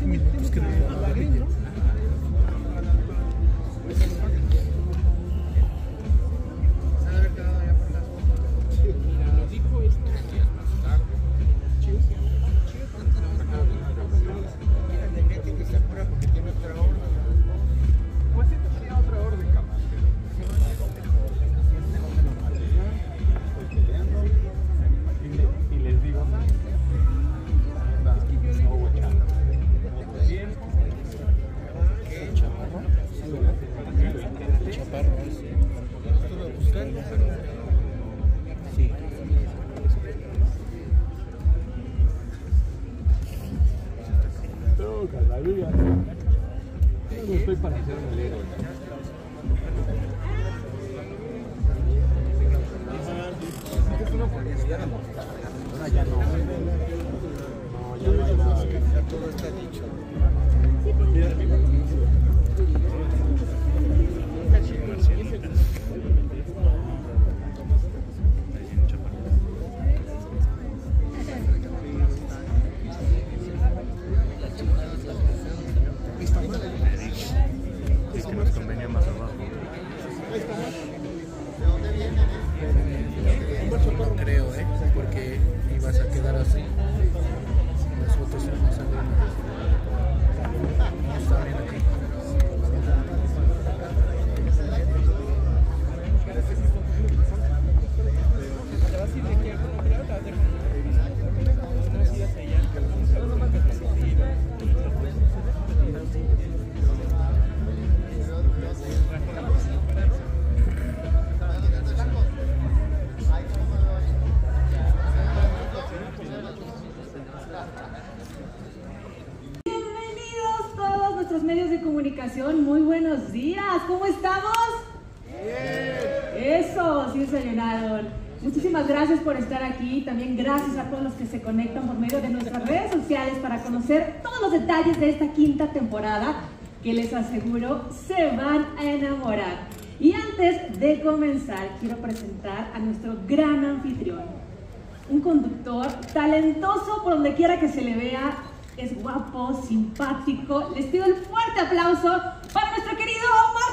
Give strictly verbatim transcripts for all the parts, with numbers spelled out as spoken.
ocho minutos que no iba a la ¿no? No estoy para hacer bolero. Ahora ya no. No, ya no hay nada. Ya todo está dicho. Es que nos convenía más abajo. No creo, ¿eh? Porque ibas a quedar así. Las fotos se van a salir. No está bien aquí. Medios de comunicación, muy buenos días, ¿cómo estamos? Bien. Eso, sí desayunaron. Muchísimas gracias por estar aquí, también gracias a todos los que se conectan por medio de nuestras redes sociales para conocer todos los detalles de esta quinta temporada que les aseguro se van a enamorar. Y antes de comenzar, quiero presentar a nuestro gran anfitrión, un conductor talentoso por donde quiera que se le vea. Es guapo, simpático. Les pido el fuerte aplauso para nuestro querido Omar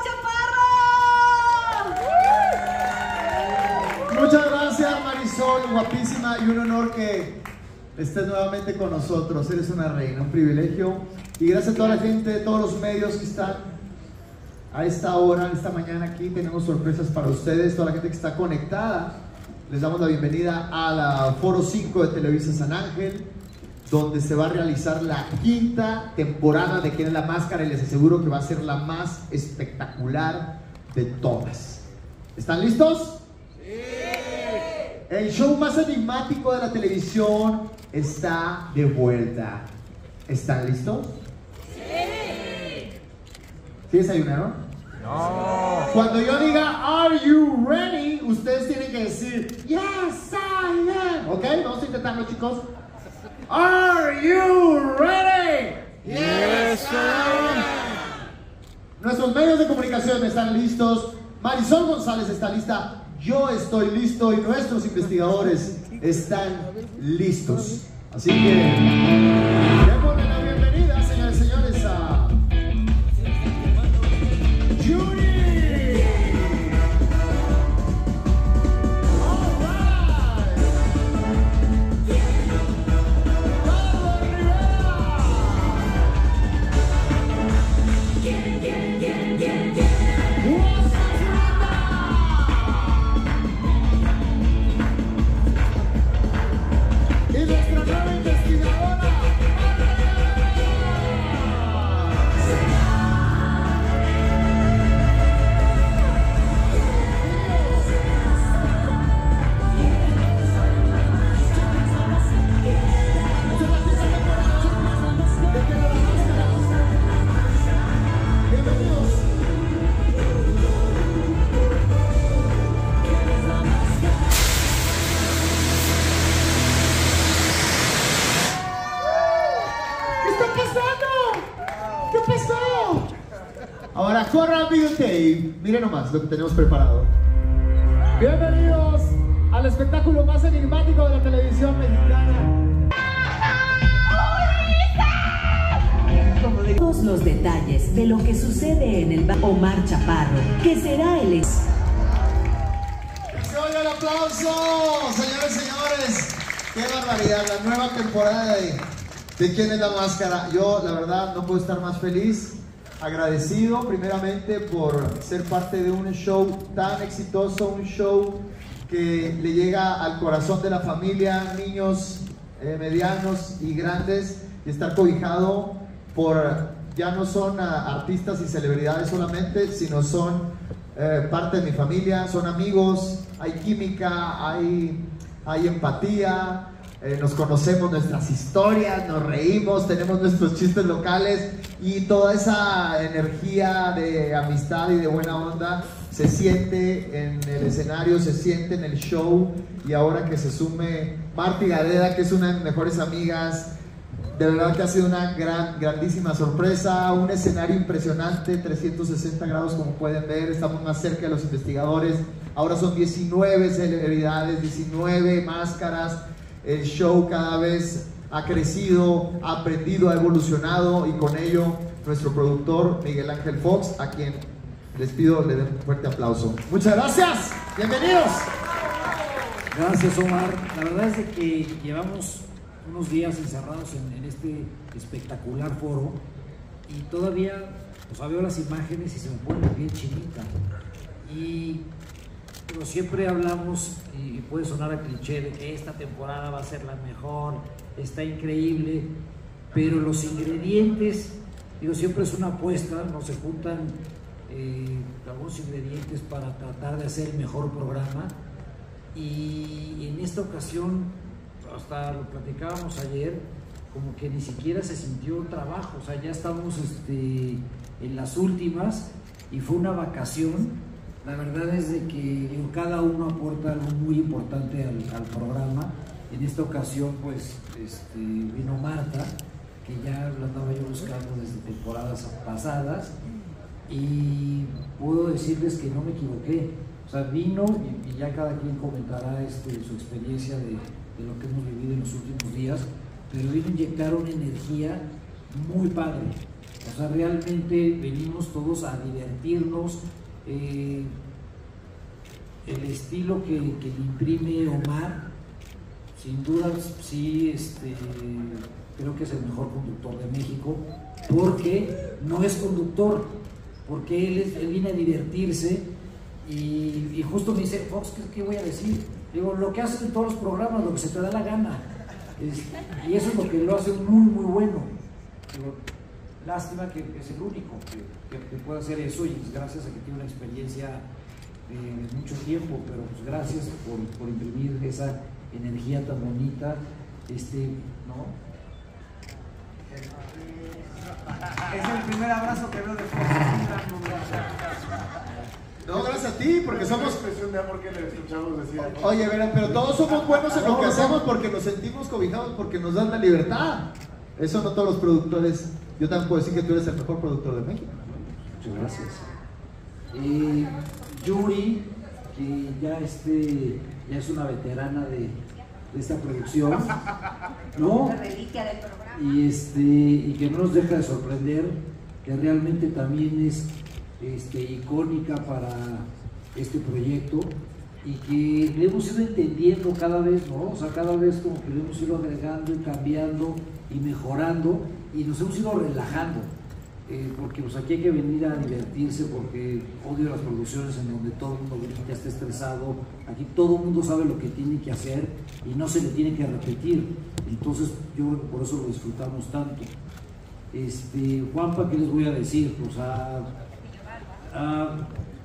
Chaparro. Muchas gracias, Marisol, guapísima, y un honor que estés nuevamente con nosotros. Eres una reina, un privilegio. Y gracias a toda la gente de todos los medios que están a esta hora, esta mañana aquí. Tenemos sorpresas para ustedes, toda la gente que está conectada. Les damos la bienvenida a la Foro cinco de Televisa San Ángel, donde se va a realizar la quinta temporada de ¿Quién es la máscara? Y les aseguro que va a ser la más espectacular de todas. ¿Están listos? ¡Sí! El show más enigmático de la televisión está de vuelta. ¿Están listos? ¡Sí! ¿Sí desayunaron? No. Cuando yo diga "Are you ready?", ustedes tienen que decir "Yes, I am". ¿Ok? Vamos a intentarlo, chicos. Are you ready? Yes, sir. Nuestros medios de comunicación están listos. Marisol González está lista. Yo estoy listo y nuestros investigadores están listos. Así que démosle la bienvenida, señores y señores, a Judy. Y nuestra nueva investigadora, ahora corran videotape. Miren nomás lo que tenemos preparado. Bienvenidos al espectáculo más enigmático de la televisión mexicana. los detalles de lo que sucede en el bar Omar Chaparro, que será el ex. ¡Se oye el aplauso! Señores, señores, qué barbaridad, la nueva temporada de, de ¿Quién es la Máscara? Yo, la verdad, no puedo estar más feliz, agradecido primeramente por ser parte de un show tan exitoso, un show que le llega al corazón de la familia, niños, eh, medianos y grandes, y estar cobijado por, ya no son uh, artistas y celebridades solamente, sino son eh, parte de mi familia, son amigos, hay química, hay, hay empatía, eh, nos conocemos nuestras historias, nos reímos, tenemos nuestros chistes locales y toda esa energía de amistad y de buena onda se siente en el escenario, se siente en el show, y ahora que se sume Marti Gareda, que es una de mis mejores amigas, de verdad que ha sido una gran, grandísima sorpresa, un escenario impresionante, trescientos sesenta grados como pueden ver, estamos más cerca de los investigadores, ahora son diecinueve celebridades, diecinueve máscaras, el show cada vez ha crecido, ha aprendido, ha evolucionado, y con ello nuestro productor Miguel Ángel Fox, a quien les pido le den un fuerte aplauso. Muchas gracias, bienvenidos. Gracias, Omar. La verdad es de que llevamos unos días encerrados en, en este espectacular foro y todavía pues, veo las imágenes y se me pone la piel chinita. Y pero siempre hablamos, y puede sonar a cliché, de que esta temporada va a ser la mejor, está increíble, pero los ingredientes, digo, siempre es una apuesta, no se juntan eh, algunos ingredientes para tratar de hacer el mejor programa, y en esta ocasión, hasta lo platicábamos ayer, como que ni siquiera se sintió trabajo, o sea, ya estamos este, en las últimas y fue una vacación. La verdad es de que digo, cada uno aporta algo muy importante al, al programa. En esta ocasión pues este, vino Marta, que ya la andaba yo buscando desde temporadas pasadas, y puedo decirles que no me equivoqué. O sea, vino y, y ya cada quien comentará este, su experiencia de, de lo que hemos vivido en los últimos días, pero vino a inyectar una energía muy padre. O sea, realmente venimos todos a divertirnos. Eh, el estilo que, que le imprime Omar, sin duda sí, este, creo que es el mejor conductor de México, porque no es conductor, porque él, es, él viene a divertirse, y, y justo me dice, Fox, ¿qué, ¿qué voy a decir? Digo, lo que haces en todos los programas, lo que se te da la gana, es, y eso es lo que lo hace muy muy bueno. Digo, lástima que es el único que, que, que puede hacer eso, y pues gracias a que tiene una experiencia eh, de mucho tiempo, pero pues gracias por, por imprimir esa energía tan bonita, este, ¿no? Es el primer abrazo que veo de Fox. No, gracias a ti, porque somos... expresión de amor que le escuchamos decir. Oye, verán, pero todos somos buenos en lo que hacemos porque nos sentimos cobijados, porque nos dan la libertad. Eso no todos los productores. Yo también puedo decir que tú eres el mejor productor de México. Muchas gracias. Eh, Yuri, que ya, este, ya es una veterana de, de esta producción, ¿no? La reliquia del programa. Y, este, y que no nos deja de sorprender, que realmente también es este, icónica para este proyecto, y que le hemos ido entendiendo cada vez, ¿no? O sea, cada vez como que le hemos ido agregando y cambiando y mejorando, y nos hemos ido relajando, eh, porque pues aquí hay que venir a divertirse, porque odio las producciones en donde todo el mundo grita, está estresado. Aquí todo el mundo sabe lo que tiene que hacer y no se le tiene que repetir, entonces yo creo que por eso lo disfrutamos tanto. Este, Juanpa, ¿qué les voy a decir? Pues ha, ha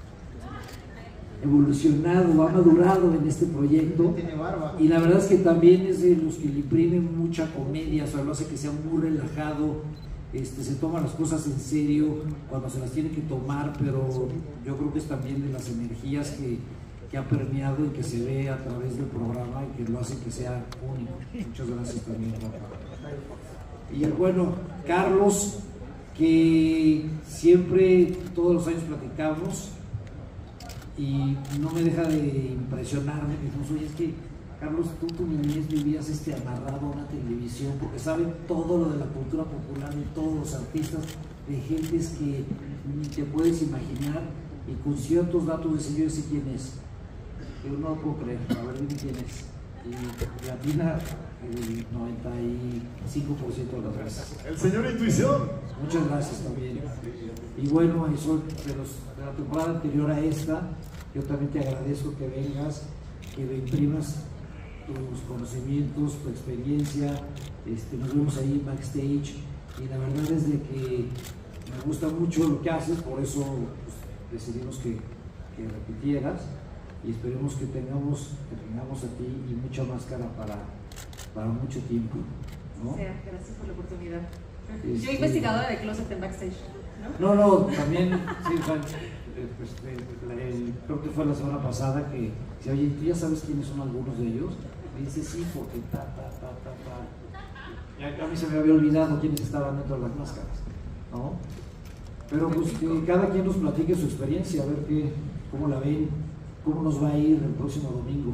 evolucionado, ha madurado en este proyecto, y la verdad es que también es de los que le imprimen mucha comedia, o sea, lo hace que sea muy relajado, este, se toma las cosas en serio cuando se las tiene que tomar, pero yo creo que es también de las energías que, que ha permeado y que se ve a través del programa y que lo hace que sea único. Muchas gracias también, Juanpa. Y bueno, Carlos, que siempre, todos los años platicamos, y no me deja de impresionarme, que decimos, oye, es que Carlos, tú tu niñez vivías este amarrado a una televisión, porque saben todo lo de la cultura popular y todos los artistas, de gentes que ni te puedes imaginar, y con ciertos datos de ese yo sé quién es, que no lo puedo creer, a ver dime quién es, y latina el noventa y cinco por ciento de las veces. El señor Intuición. Muchas gracias también. Y bueno, eso de, los, de la temporada anterior a esta, yo también te agradezco que vengas, que me imprimas tus conocimientos, tu experiencia. Este, nos vemos ahí backstage y la verdad es de que me gusta mucho lo que haces, por eso pues, decidimos que, que repitieras y esperemos que tengamos, que tengamos a ti y mucha máscara para, para mucho tiempo, ¿no? Sí, gracias por la oportunidad. Este... Yo investigadora de Closet en backstage, ¿no? No, no, también, sí, o sea, pues, el, el, creo que fue la semana pasada que, si oye, ¿tú ya sabes quiénes son algunos de ellos? Me dice sí, porque ta, ta, ta, ta, ta. A, a mí se me había olvidado quiénes estaban dentro de las máscaras, ¿no? Pero pues que cada quien nos platique su experiencia, a ver qué, cómo la ven, cómo nos va a ir el próximo domingo.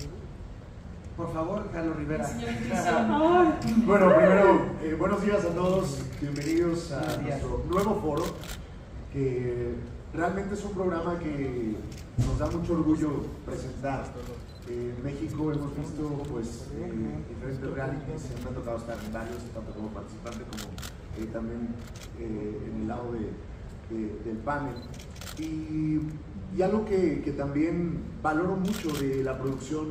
Por favor, Carlos Rivera. por favor. Bueno, primero, eh, buenos días a todos, bienvenidos a nuestro nuevo foro, que realmente es un programa que nos da mucho orgullo presentar. Eh, en México hemos visto pues eh, diferentes realities, me ha tocado estar en varios, tanto como participante como eh, también eh, en el lado de, de, del panel. Y, y algo que, que también valoro mucho de la producción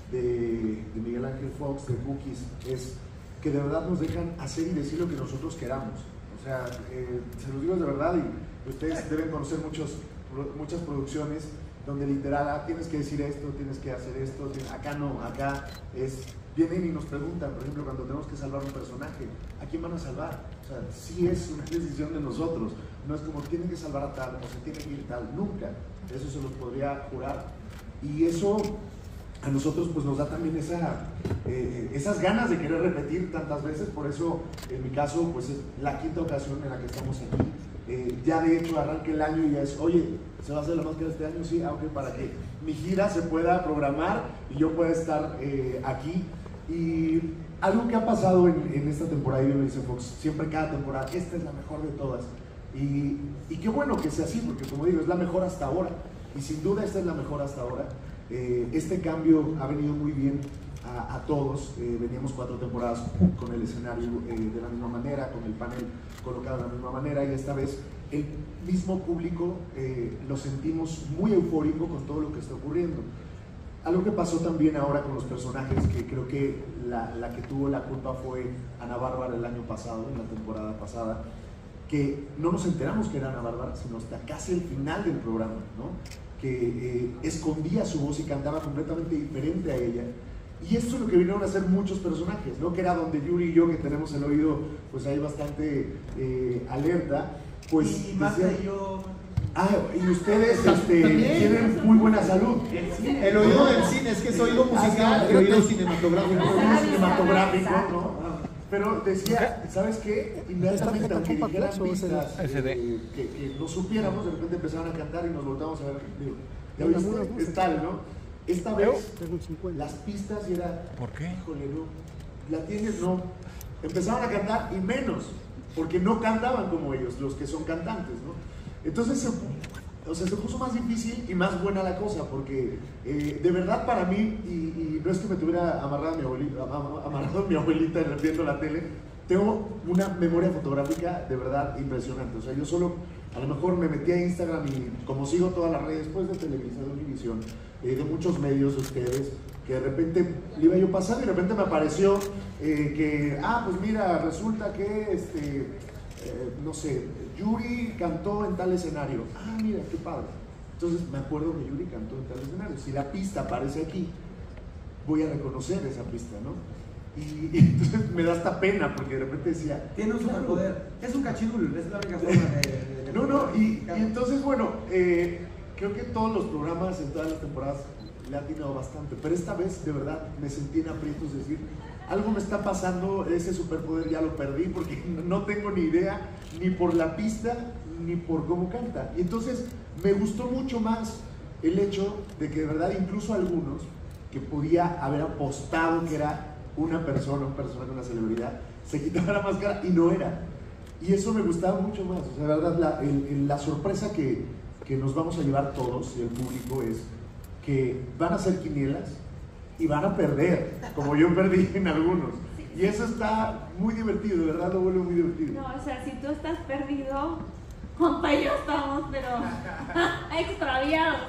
de, de Miguel Ángel Fox, de Cookies, es que de verdad nos dejan hacer y decir lo que nosotros queramos. O sea, eh, se los digo de verdad, y ustedes deben conocer muchos, muchas producciones donde literal, ah, tienes que decir esto, tienes que hacer esto, acá no, acá es, vienen y nos preguntan, por ejemplo, cuando tenemos que salvar un personaje, ¿a quién van a salvar? O sea, sí es una decisión de nosotros, no es como tienen que salvar a tal, o se tiene que ir tal, nunca, eso se los podría jurar, y eso a nosotros pues nos da también esa, eh, esas ganas de querer repetir tantas veces, por eso en mi caso pues es la quinta ocasión en la que estamos aquí. Eh, ya de hecho arranca el año y ya es, oye, ¿se va a hacer la máscara este año? Sí, aunque para que mi gira se pueda programar y yo pueda estar eh, aquí. Y algo que ha pasado en, en esta temporada, y me dice Fox, siempre cada temporada, esta es la mejor de todas. Y, y qué bueno que sea así, porque como digo, es la mejor hasta ahora. Y sin duda esta es la mejor hasta ahora. Eh, este cambio ha venido muy bien a, a todos. Eh, veníamos cuatro temporadas con el escenario eh, de la misma manera, con el panel colocado de la misma manera, y esta vez el mismo público eh, lo sentimos muy eufórico con todo lo que está ocurriendo. Algo que pasó también ahora con los personajes, que creo que la, la que tuvo la culpa fue Ana Bárbara el año pasado, en la temporada pasada, que no nos enteramos que era Ana Bárbara, sino hasta casi el final del programa, ¿no? Que eh, escondía su voz y cantaba completamente diferente a ella. Y esto es lo que vinieron a hacer muchos personajes, ¿no? Que era donde Yuri y yo, que tenemos el oído pues ahí bastante eh, alerta, pues... Y Marta y yo... Ah, y ustedes este, tienen muy buena salud. El oído del cine, es que es oído musical, el oído cinematográfico. El oído cinematográfico, ¿no? Pero decía, ¿sabes qué? Inmediatamente, aunque dijeran pistas eh, que, que no supiéramos, de repente empezaban a cantar y nos voltábamos a ver. Digo, ya viste, es tal, ¿no? Esta vez, las pistas y era, ¿por qué? Híjole, no, la tienes, no. Empezaron a cantar y menos, porque no cantaban como ellos, los que son cantantes, ¿no? Entonces, se, o sea, se puso más difícil y más buena la cosa, porque eh, de verdad para mí, y, y no es que me tuviera amarrado a mi abuelita, amarrado a mi abuelita viendo la tele, tengo una memoria fotográfica de verdad impresionante. O sea, yo solo, a lo mejor me metí a Instagram y como sigo todas las redes, pues de Televisa, de Univisión, eh, de muchos medios de ustedes, que de repente le iba yo pasando y de repente me apareció eh, que, ah, pues mira, resulta que, este, eh, no sé, Yuri cantó en tal escenario. Ah, mira, qué padre. Entonces me acuerdo que Yuri cantó en tal escenario. Si la pista aparece aquí, voy a reconocer esa pista, ¿no? Y, y entonces me da hasta pena porque de repente decía... Tiene un superpoder, es un cachirul, es la única forma de... de, de no, no, y, y entonces, bueno, eh, creo que todos los programas en todas las temporadas le han atinado bastante, pero esta vez de verdad me sentí en aprietos, decir, algo me está pasando, ese superpoder ya lo perdí porque no tengo ni idea, ni por la pista, ni por cómo canta. Y entonces me gustó mucho más el hecho de que de verdad incluso algunos que podía haber apostado que era una persona, un personaje, una celebridad, se quitaba la máscara y no era. Y eso me gustaba mucho más. O sea, la verdad, la, el, el, la sorpresa que, que nos vamos a llevar todos, y el público, es que van a ser quinielas y van a perder, como yo perdí en algunos. Y eso está muy divertido, de verdad lo vuelve muy divertido. No, o sea, si tú estás perdido, compa y yo estamos, pero extraviados.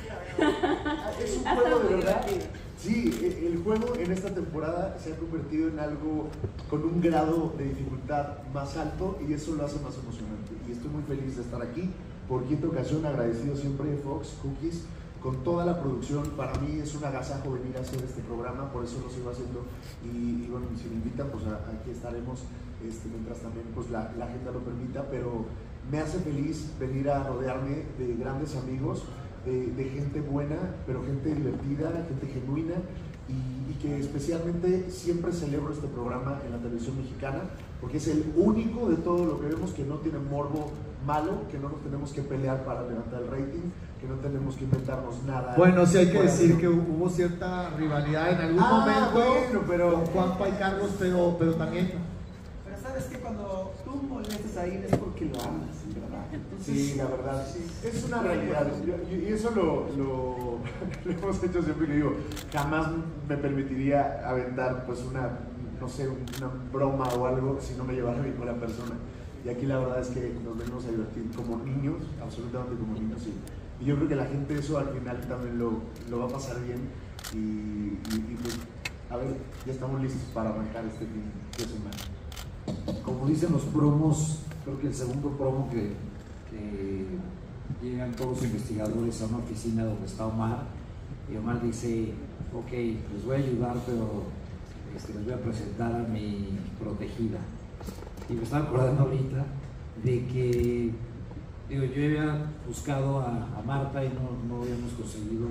Es un juego de verdad. Sí, el juego en esta temporada se ha convertido en algo con un grado de dificultad más alto y eso lo hace más emocionante. Y estoy muy feliz de estar aquí. Por quinta ocasión, agradecido siempre de Fox Cookies con toda la producción. Para mí es un agasajo venir a hacer este programa, por eso lo sigo haciendo. Y, y bueno, si me invitan, pues a, aquí estaremos, este, mientras también pues, la, la agenda lo permita. Pero me hace feliz venir a rodearme de grandes amigos, de, de gente buena, pero gente divertida, gente genuina. Y, y que especialmente siempre celebro este programa en la televisión mexicana, porque es el único de todo lo que vemos que no tiene morbo malo, que no nos tenemos que pelear para levantar el rating, que no tenemos que inventarnos nada. Bueno, sí hay que decir que hubo cierta rivalidad en algún ah, momento bueno, pero... con Juanpa y Carlos, pero, pero también... Pero sabes que cuando tú molestas a él es porque lo amas, ¿verdad? Entonces, sí, la verdad, sí. Es una realidad. Y eso lo, lo, lo hemos hecho siempre que digo, jamás me permitiría aventar pues una, no sé, una broma o algo si no me llevara bien con la persona. Y aquí la verdad es que nos venimos a divertir como niños, absolutamente como niños. Y, y yo creo que la gente eso al final también lo, lo va a pasar bien. Y, y, y pues, a ver, ya estamos listos para arrancar este fin de semana. Como dicen los promos, creo que el segundo promo que, que llegan todos los investigadores a una oficina donde está Omar, y Omar dice, ok, les voy a ayudar, pero este, les voy a presentar a mi protegida. Y me estaba acordando ahorita de que, digo, yo había buscado a, a Marta y no, no habíamos conseguido...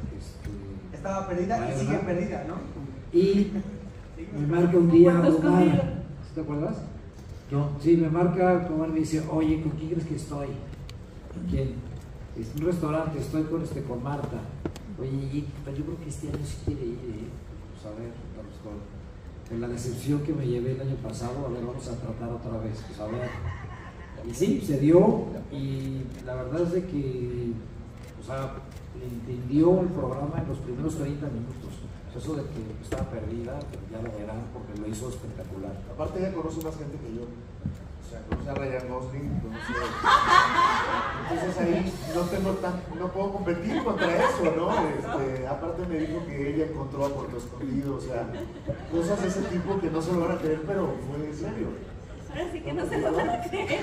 Este, estaba perdida y sigue perdida, ¿no? Y me marca un día Omar, ¿te acuerdas? No, sí, me marca Omar y me dice, oye, ¿con quién crees que estoy? ¿Con quién? Es un restaurante, estoy con, este, con Marta. Oye, pero yo creo que este año sí quiere ir, ¿eh? Pues a ver, vamos con... En la decepción que me llevé el año pasado, a ver, vamos a tratar otra vez, pues a ver. Y sí, se dio, y la verdad es de que, o sea, entendió el programa en los primeros treinta minutos. Eso de que estaba perdida, ya lo verán, porque lo hizo espectacular. Aparte ella conoce más gente que yo. O sea, conoce a Ryan Gosling, conoce... Entonces ahí no tengo tan, no puedo competir contra eso, ¿no? Este, aparte me dijo que ella encontró a Puerto Escondido, o sea, cosas de ese tipo que no se lo van a creer, pero fue en serio. Ahora sí que no se lo van a creer.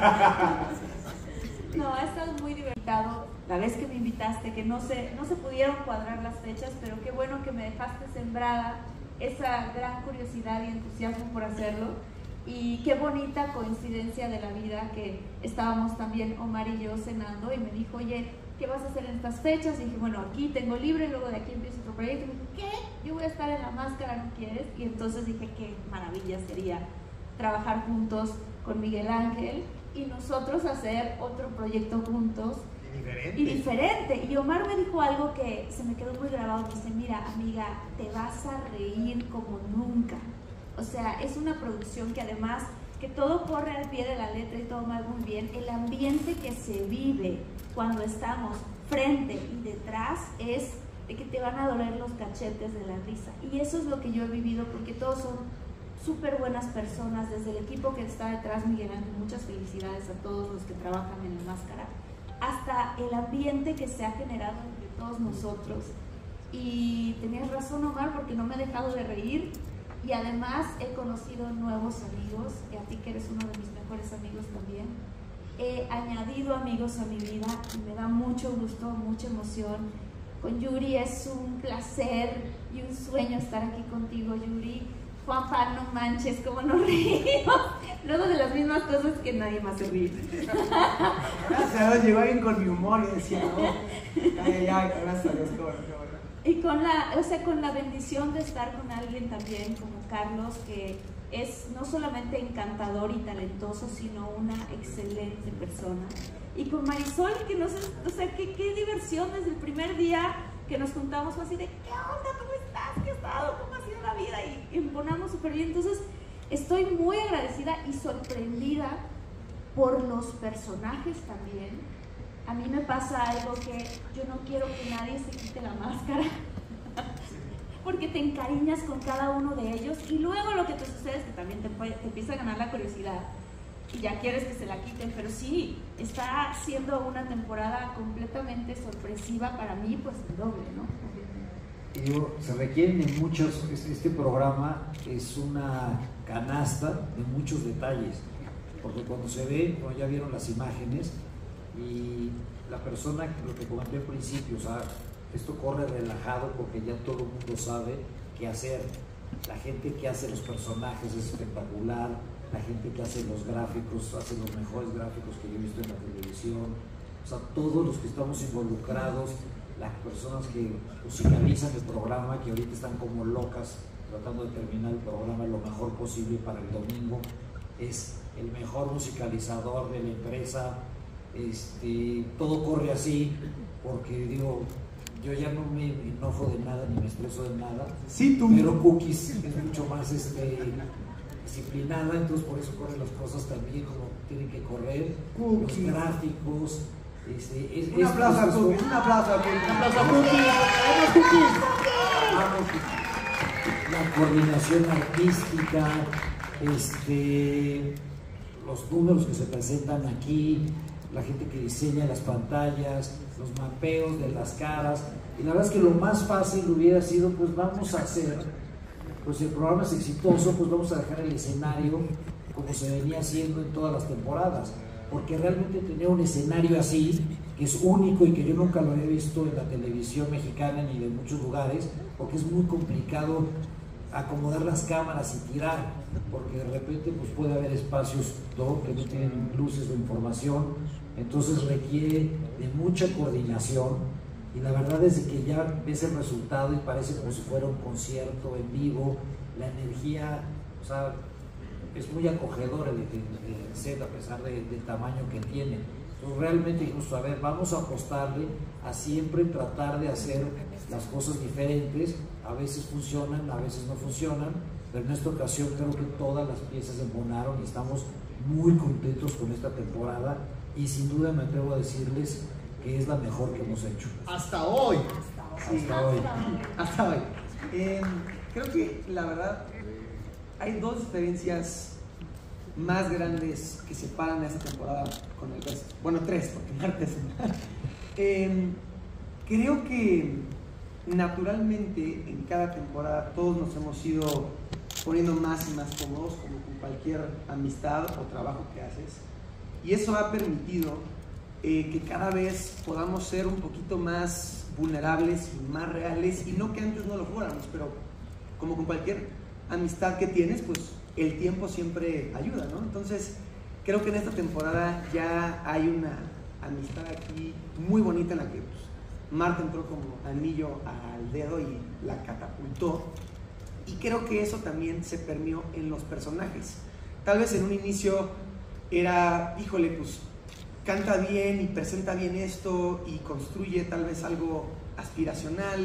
No, ha estado muy divertido la vez que me invitaste, que no se, no se pudieron cuadrar las fechas, pero qué bueno que me dejaste sembrada esa gran curiosidad y entusiasmo por hacerlo. Y qué bonita coincidencia de la vida que estábamos también Omar y yo cenando y me dijo, oye, ¿qué vas a hacer en estas fechas? Y dije, bueno, aquí tengo libre, luego de aquí empiezo otro proyecto. Y me dijo, ¿qué? Yo voy a estar en La Máscara, ¿no quieres? Y entonces dije, qué maravilla sería trabajar juntos con Miguel Ángel y nosotros hacer otro proyecto juntos. Y diferente. Y diferente. Y Omar me dijo algo que se me quedó muy grabado. Me dice, mira, amiga, te vas a reír como nunca. O sea, es una producción que además, que todo corre al pie de la letra y todo va muy bien. El ambiente que se vive cuando estamos frente y detrás es de que te van a doler los cachetes de la risa. Y eso es lo que yo he vivido, porque todos son súper buenas personas, desde el equipo que está detrás, Miguel Ángel, muchas felicidades a todos los que trabajan en La Máscara, hasta el ambiente que se ha generado entre todos nosotros. Y tenías razón, Omar, porque no me he dejado de reír. Y además he conocido nuevos amigos, y a ti que eres uno de mis mejores amigos también. He añadido amigos a mi vida y me da mucho gusto, mucha emoción. Con Yuri es un placer y un sueño estar aquí contigo, Yuri. Juanpa, no manches, cómo nos reímos. Luego de las mismas cosas que nadie más se ríe. Gracias a Dios, llegó alguien con mi humor y decía, no, ay, ay, gracias a Dios, qué bueno, qué bueno. Y con la, o sea, con la bendición de estar con alguien también como Carlos, que es no solamente encantador y talentoso, sino una excelente persona. Y con Marisol, que no sé, o sea, qué, qué diversión desde el primer día que nos juntamos, fue así de, ¿qué onda? ¿Cómo estás? ¿Qué has estado? ¿Cómo ha sido la vida? Y emponamos súper bien. Entonces, estoy muy agradecida y sorprendida por los personajes también. A mí me pasa algo que yo no quiero que nadie se quite la máscara, porque te encariñas con cada uno de ellos y luego lo que te sucede es que también te, puede, te empieza a ganar la curiosidad y ya quieres que se la quiten, pero sí, está siendo una temporada completamente sorpresiva para mí, pues el doble, ¿no? Y digo, se requieren de muchos, este programa es una canasta de muchos detalles, porque cuando se ve, bueno, ya vieron las imágenes y la persona, lo que comenté al principio, o sea, esto corre relajado porque ya todo el mundo sabe qué hacer. La gente que hace los personajes es espectacular, la gente que hace los gráficos hace los mejores gráficos que yo he visto en la televisión, o sea, todos los que estamos involucrados, las personas que musicalizan el programa, que ahorita están como locas tratando de terminar el programa lo mejor posible para el domingo, es el mejor musicalizador de la empresa. Este, todo corre así porque digo, yo ya no me enojo de nada ni me estreso de nada, sí, tú. Pero Cookies es mucho más este, disciplinada, entonces por eso corren las cosas también como tienen que correr. Cookies. Los gráficos. Este, es, un aplauso a Cookies, un aplauso a Cookies, un aplauso a Cookies. La coordinación artística, este, los números que se presentan aquí, la gente que diseña las pantallas, los mapeos de las caras, y la verdad es que lo más fácil hubiera sido, pues vamos a hacer, pues si el programa es exitoso, pues vamos a dejar el escenario como se venía haciendo en todas las temporadas, porque realmente tener un escenario así, que es único y que yo nunca lo había visto en la televisión mexicana ni de muchos lugares, porque es muy complicado acomodar las cámaras y tirar, porque de repente pues puede haber espacios ¿no? que no tienen luces o información, entonces requiere de mucha coordinación y la verdad es que ya ves el resultado y parece como si fuera un concierto en vivo, la energía, o sea, es muy acogedor el, el, el set a pesar de, del tamaño que tiene. Entonces realmente dijimos, a ver, vamos a apostarle a siempre tratar de hacer las cosas diferentes, a veces funcionan, a veces no funcionan, pero en esta ocasión creo que todas las piezas se embonaron y estamos muy contentos con esta temporada y sin duda me atrevo a decirles que es la mejor que hemos hecho. Hasta hoy. Sí, hasta hoy. Hasta hoy. Eh, creo que la verdad hay dos experiencias más grandes que separan a esta temporada con el resto. Bueno, tres, porque martes. eh, creo que naturalmente en cada temporada todos nos hemos ido poniendo más y más cómodos, como con cualquier amistad o trabajo que haces. Y eso ha permitido eh, que cada vez podamos ser un poquito más vulnerables y más reales, y no que antes no lo fuéramos, pero como con cualquier amistad que tienes, pues el tiempo siempre ayuda, ¿no? Entonces, creo que en esta temporada ya hay una amistad aquí muy bonita en la que pues, Marta entró como anillo al dedo y la catapultó. Y creo que eso también se permeó en los personajes. Tal vez en un inicio era, híjole, pues canta bien y presenta bien esto y construye tal vez algo aspiracional.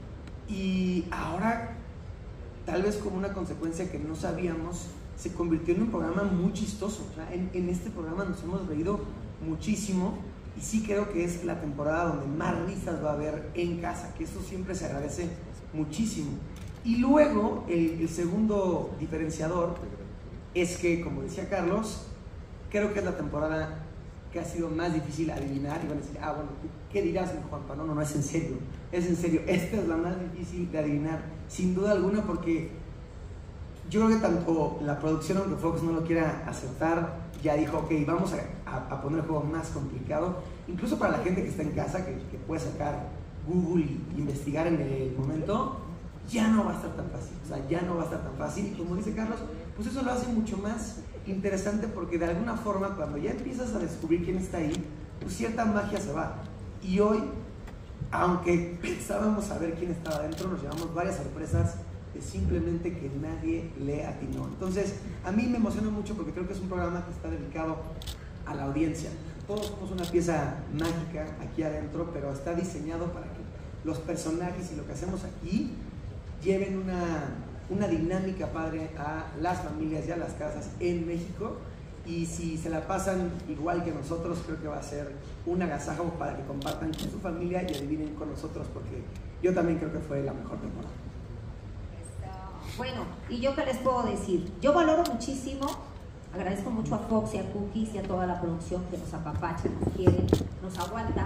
Y ahora, tal vez como una consecuencia que no sabíamos, se convirtió en un programa muy chistoso. O sea, en, en este programa nos hemos reído muchísimo y sí creo que es la temporada donde más risas va a haber en casa, que eso siempre se agradece muchísimo. Y luego, el, el segundo diferenciador es que, como decía Carlos, creo que es la temporada que ha sido más difícil adivinar. Y van a decir, ah, bueno, ¿qué dirás, mi Juanpa? No, no, no, es en serio, es en serio. Esta es la más difícil de adivinar, sin duda alguna, porque yo creo que tanto la producción, aunque Fox no lo quiera aceptar, ya dijo, ok, vamos a, a, a poner el juego más complicado, incluso para la gente que está en casa, que, que puede sacar Google y investigar en el momento, ya no va a estar tan fácil, o sea, ya no va a estar tan fácil, y como dice Carlos, pues eso lo hace mucho más interesante, porque de alguna forma, cuando ya empiezas a descubrir quién está ahí, pues cierta magia se va, y hoy, aunque pensábamos saber quién estaba adentro, nos llevamos varias sorpresas de simplemente que nadie le atinó. Entonces, a mí me emociona mucho porque creo que es un programa que está dedicado a la audiencia. Todos somos una pieza mágica aquí adentro, pero está diseñado para que los personajes y lo que hacemos aquí lleven una, una dinámica padre a las familias y a las casas en México. Y si se la pasan igual que nosotros, creo que va a ser un agasajo para que compartan con su familia y adivinen con nosotros, porque yo también creo que fue la mejor temporada. Bueno, y yo qué les puedo decir, yo valoro muchísimo, agradezco mucho a Fox y a Cookies y a toda la producción que nos apapacha, nos quiere, nos aguanta,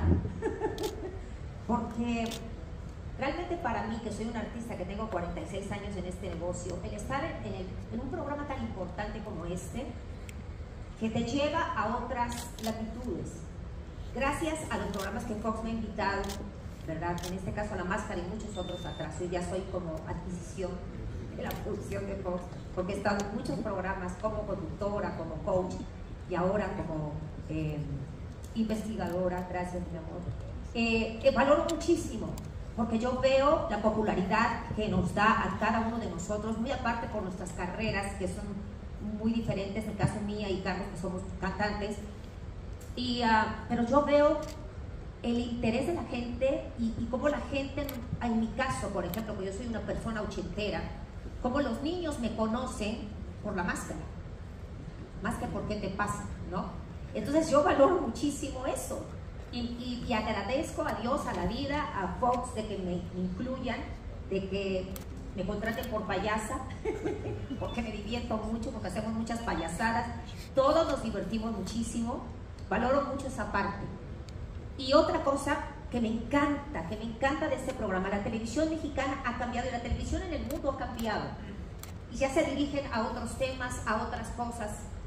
porque realmente para mí, que soy una artista que tengo cuarenta y seis años en este negocio, el estar en, el, en un programa tan importante como este, que te lleva a otras latitudes, gracias a los programas que Fox me ha invitado, ¿verdad? En este caso a La Máscara y muchos otros atrás, yo ya soy como adquisición de la producción de Fox, porque he estado en muchos programas como conductora, como coach y ahora como eh, investigadora, gracias mi amor. Eh, eh, valoro muchísimo, porque yo veo la popularidad que nos da a cada uno de nosotros, muy aparte por nuestras carreras que son muy diferentes, en el caso mía y Carlos que somos cantantes, y, uh, pero yo veo el interés de la gente y, y cómo la gente, en mi caso por ejemplo, que yo soy una persona ochentera, cómo los niños me conocen por La Máscara, más que por qué te pasa, ¿no? Entonces yo valoro muchísimo eso y, y, y agradezco a Dios, a la vida, a Fox de que me incluyan, de que me contraten por payasa, porque me divierto mucho, porque hacemos muchas payasadas, todos nos divertimos muchísimo, valoro mucho esa parte. Y otra cosa que me encanta, que me encanta de este programa, la televisión mexicana ha cambiado y la televisión en el mundo ha cambiado. Y ya se dirigen a otros temas, a otras cosas.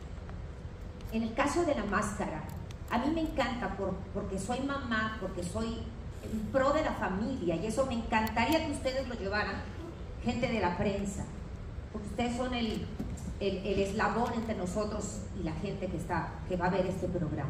En el caso de La Máscara, a mí me encanta por, porque soy mamá, porque soy en pro de la familia, y eso me encantaría que ustedes lo llevaran, gente de la prensa, porque ustedes son el, el, el eslabón entre nosotros y la gente que, está, que va a ver este programa.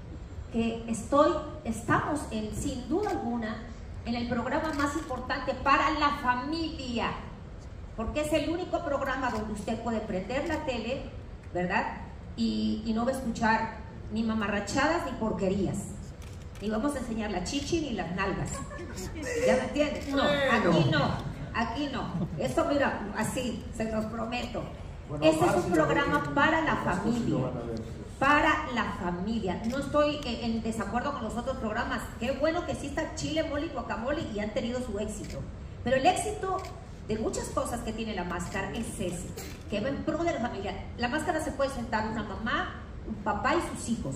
Que estoy, estamos en, sin duda alguna, en el programa más importante para la familia, porque es el único programa donde usted puede prender la tele, ¿verdad? Y, y no va a escuchar ni mamarrachadas ni porquerías, ni vamos a enseñar la chichi ni las nalgas. ¿Ya me entiendes? No, aquí no, aquí no. Esto, mira, así, se los prometo. Bueno, este es un programa para la familia. Para la familia. No estoy en desacuerdo con los otros programas. Qué bueno que sí está Chile, Mole y Guacamole y han tenido su éxito. Pero el éxito de muchas cosas que tiene La Máscara es ese, que va en pro de la familia. La Máscara se puede sentar una mamá, un papá y sus hijos.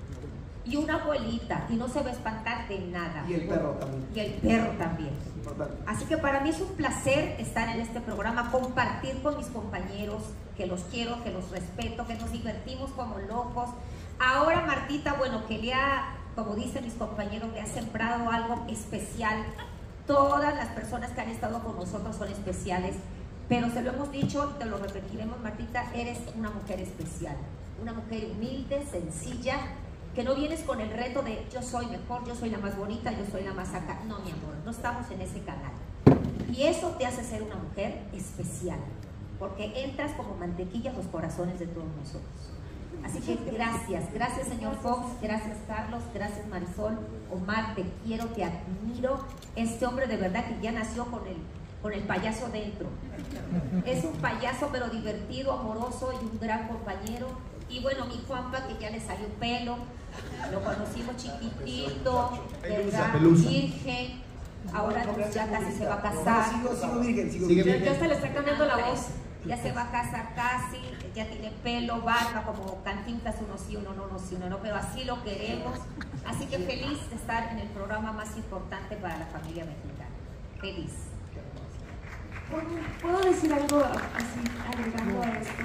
Y una abuelita, y no se va a espantar de nada. Y el perro también. Y el perro también. Importante. Así que para mí es un placer estar en este programa, compartir con mis compañeros, que los quiero, que los respeto, que nos divertimos como locos. Ahora Martita, bueno, que le ha, como dicen mis compañeros, le ha sembrado algo especial. Todas las personas que han estado con nosotros son especiales, pero se lo hemos dicho y te lo repetiremos, Martita, eres una mujer especial, una mujer humilde, sencilla, que no vienes con el reto de yo soy mejor, yo soy la más bonita, yo soy la más acá. No, mi amor, no estamos en ese canal. Y eso te hace ser una mujer especial, porque entras como mantequilla a los corazones de todos nosotros. Así que gracias, gracias señor Fox, gracias Carlos, gracias Marisol, Omar, te quiero, te admiro. Este hombre de verdad que ya nació con el, con el payaso dentro. Es un payaso pero divertido, amoroso y un gran compañero. Y bueno, mi Juanpa que ya le salió pelo, lo conocimos chiquitito, ¿verdad? Virgen, ahora pues ya casi se va a casar. Sigo, sigo virgen, sigo virgen. Ya, ya se le está cambiando la voz. Ya se va a casar casi, ya tiene pelo, barba, como Cantinflas, uno sí, uno no, uno sí, uno no, pero así lo queremos. Así que feliz de estar en el programa más importante para la familia mexicana. Feliz. ¿Puedo decir algo así, agregando a esto?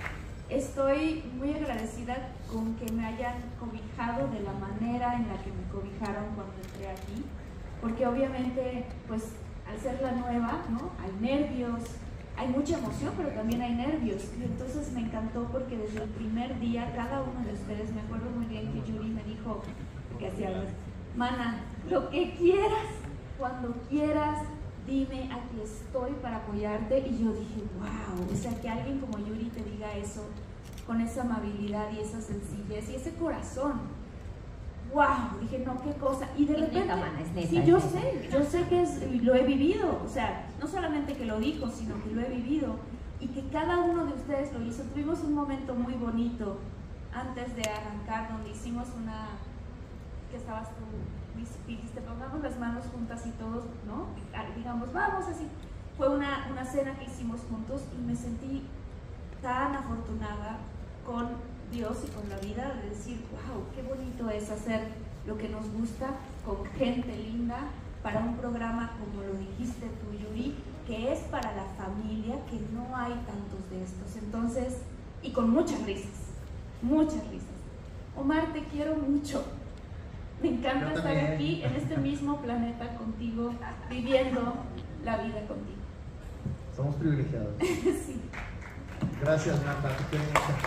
Estoy muy agradecida con que me hayan cobijado de la manera en la que me cobijaron cuando entré aquí, porque obviamente, pues, al ser la nueva, ¿no? Hay nervios, hay mucha emoción, pero también hay nervios, y entonces me encantó porque desde el primer día, cada uno de ustedes, me acuerdo muy bien que Yuri me dijo, que hacía algo, mana, lo que quieras, cuando quieras, dime, aquí estoy para apoyarte. Y yo dije, wow, o sea, que alguien como Yuri te diga eso, con esa amabilidad y esa sencillez y ese corazón, wow, dije, no, qué cosa. Y de es repente, neta, man, es neta, sí, es yo neta. sé, yo sé que es, lo he vivido, o sea, no solamente que lo dijo, sino que lo he vivido, y que cada uno de ustedes lo hizo. Tuvimos un momento muy bonito antes de arrancar, donde hicimos una, que estabas tú, dijiste, pongamos las manos juntas y todos, ¿no? Digamos, vamos así. Fue una, una cena que hicimos juntos y me sentí tan afortunada con Dios y con la vida de decir, wow, qué bonito es hacer lo que nos gusta con gente linda para un programa como lo dijiste tú, Yuri, que es para la familia, que no hay tantos de estos. Entonces, y con muchas risas, muchas risas. Omar, te quiero mucho. Me encanta estar aquí en este mismo planeta contigo, viviendo la vida contigo. Somos privilegiados. Sí. Gracias, Marta. Qué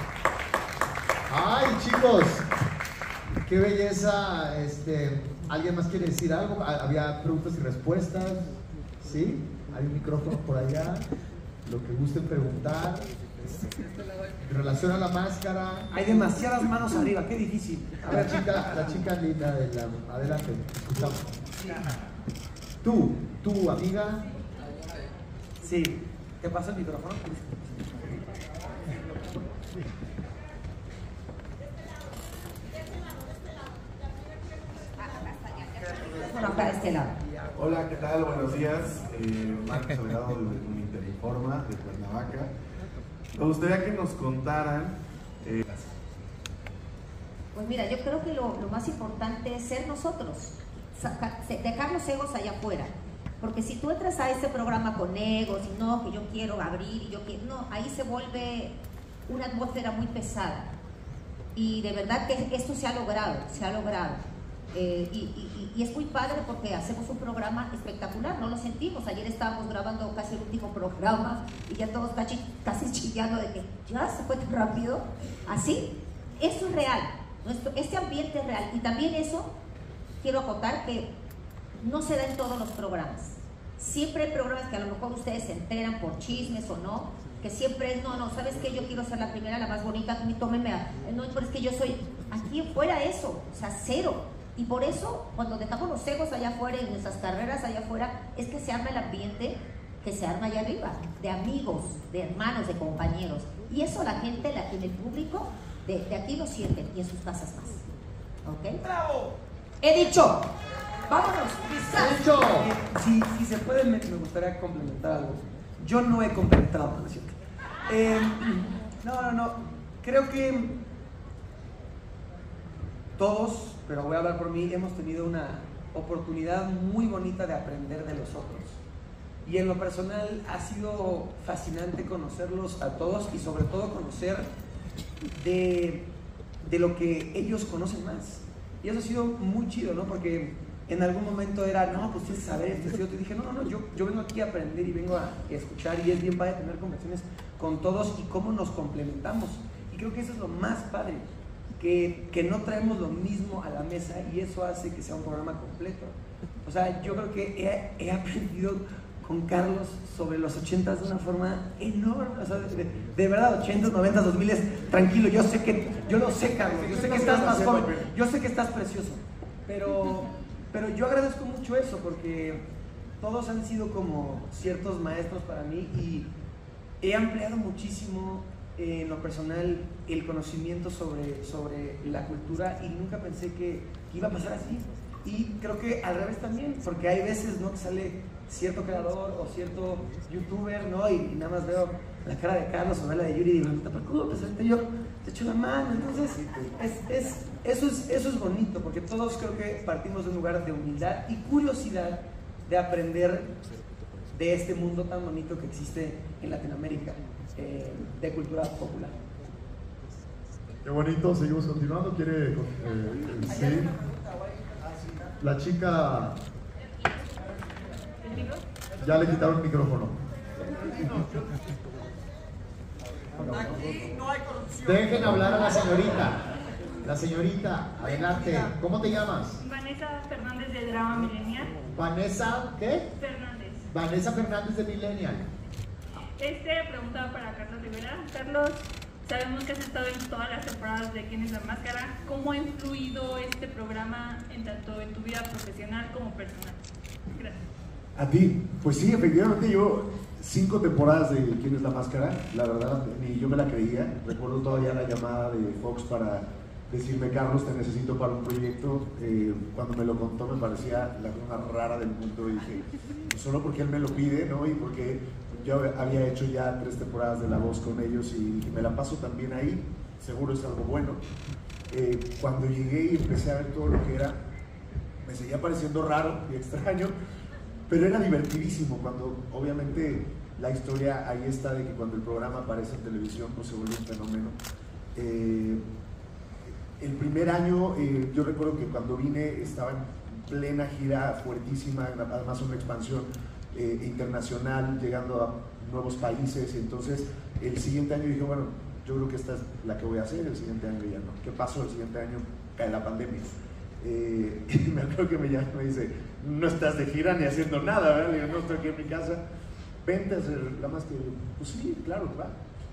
Ay, chicos, qué belleza. Este, ¿alguien más quiere decir algo? Había preguntas y respuestas. ¿Sí? Hay un micrófono por allá. Lo que gusten preguntar. En relación a la máscara. Hay demasiadas manos arriba, qué difícil. A la chica, la chica linda de la. Adelante, escuchamos. Tú, tu amiga. Sí. ¿Te pasa el micrófono? Bueno, para este lado. Hola, ¿qué tal? Buenos días. Eh, Marcos Salgado de Interinforma de Cuernavaca. Me gustaría que nos contaran. Eh... Pues mira, yo creo que lo, lo más importante es ser nosotros, saca, dejar los egos allá afuera. Porque si tú entras a este programa con egos y no, que yo quiero abrir y yo quiero. No, ahí se vuelve una atmósfera muy pesada. Y de verdad que esto se ha logrado, se ha logrado. Eh, y, y, y es muy padre porque hacemos un programa espectacular, no lo sentimos. Ayer estábamos grabando casi el último programa y ya todos casi, casi chillando de que ya se fue tan rápido. Así, eso es real, nuestro, este ambiente es real. Y también eso, quiero acotar que no se da en todos los programas. Siempre hay programas que a lo mejor ustedes se enteran por chismes o no, que siempre es, no, no, ¿sabes qué? Yo quiero ser la primera, la más bonita, tómeme a... No, pero es que yo soy... Aquí fuera eso, o sea, cero. Y por eso, cuando dejamos los egos allá afuera y nuestras carreras allá afuera, es que se arma el ambiente que se arma allá arriba, de amigos, de hermanos, de compañeros. Y eso la gente, la, en el público, de, de aquí lo sienten y en sus casas más. ¿Ok? ¡Bravo! He dicho, vámonos, He dicho. Eh, si, si se puede, me, me gustaría complementar algo. Yo no he complementado, ¿no es cierto? Eh, no, no, no. Creo que todos, pero voy a hablar por mí, hemos tenido una oportunidad muy bonita de aprender de los otros. Y en lo personal ha sido fascinante conocerlos a todos y sobre todo conocer de, de lo que ellos conocen más. Y eso ha sido muy chido, ¿no? Porque en algún momento era, no, pues tienes que saber esto, esto. Y dije, no, no, no, yo, yo vengo aquí a aprender y vengo a escuchar y es bien padre tener conversaciones con todos y cómo nos complementamos. Y creo que eso es lo más padre. Que, que no traemos lo mismo a la mesa y eso hace que sea un programa completo. O sea, yo creo que he, he aprendido con Carlos sobre los ochentas de una forma enorme. O sea, de, de verdad, ochentas, noventas, dos miles, tranquilo, yo sé que, yo lo sé, Carlos, yo sé que estás más joven, yo sé que estás precioso, pero, pero yo agradezco mucho eso porque todos han sido como ciertos maestros para mí y he ampliado muchísimo en lo personal el conocimiento sobre, sobre la cultura y nunca pensé que, que iba a pasar así. Y creo que al revés también, porque hay veces, ¿no?, que sale cierto creador o cierto youtuber, ¿no? Y, y nada más veo la cara de Carlos o la de Yuri y digo, no te preocupes, ahorita yo te echo la mano. Entonces, es, es, eso, es, eso es bonito, porque todos creo que partimos de un lugar de humildad y curiosidad de aprender de este mundo tan bonito que existe en Latinoamérica. Eh, de cultura popular. Qué bonito, seguimos continuando. ¿Quiere? Eh, sí. La chica. Ya le quitaron el micrófono. Aquí no hay corrupción. Dejen hablar a la señorita. La señorita, adelante. ¿Cómo te llamas? Vanessa Fernández de Drama Millennial. Vanessa, ¿qué? Fernández. Vanessa Fernández de Millennial. Este preguntaba para Carlos Rivera. Carlos, sabemos que has estado en todas las temporadas de ¿Quién es la Máscara? ¿Cómo ha influido este programa en tanto en tu vida profesional como personal? Gracias. A ti, pues sí, efectivamente yo cinco temporadas de ¿Quién es la máscara? La verdad, ni yo me la creía. Recuerdo todavía la llamada de Fox para decirme, Carlos, te necesito para un proyecto. Eh, cuando me lo contó me parecía la cosa más rara del mundo y dije, solo porque él me lo pide, ¿no? Y porque yo había hecho ya tres temporadas de La Voz con ellos y dije, me la paso también ahí, seguro es algo bueno. Eh, cuando llegué y empecé a ver todo lo que era, me seguía pareciendo raro y extraño, pero era divertidísimo cuando obviamente la historia ahí está de que cuando el programa aparece en televisión pues se vuelve un fenómeno. Eh, el primer año eh, yo recuerdo que cuando vine estaba en plena gira fuertísima, además una expansión eh, internacional, llegando a nuevos países, y entonces el siguiente año dije, bueno, yo creo que esta es la que voy a hacer, el siguiente año ya no. ¿Qué pasó? El siguiente año cae la pandemia. Eh, y me acuerdo que me llama y me dice, no estás de gira ni haciendo nada, ¿verdad? Le digo, no, estoy aquí en mi casa, vente a hacer la máscara. Pues sí, claro, va.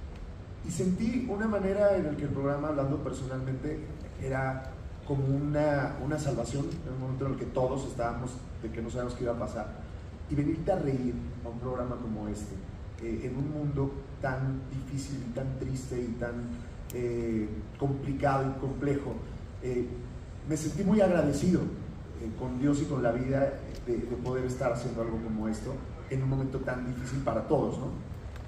Y sentí una manera en la que el programa, hablando personalmente, era como una, una salvación en un momento en el que todos estábamos, de que no sabíamos qué iba a pasar. Y venirte a reír a un programa como este, eh, en un mundo tan difícil, tan triste y tan eh, complicado y complejo, eh, me sentí muy agradecido eh, con Dios y con la vida de, de poder estar haciendo algo como esto en un momento tan difícil para todos, ¿no?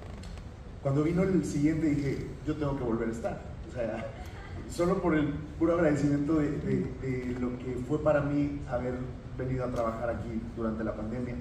Cuando vino el siguiente dije, yo tengo que volver a estar, o sea, solo por el puro agradecimiento de, de, de lo que fue para mí haber venido a trabajar aquí durante la pandemia.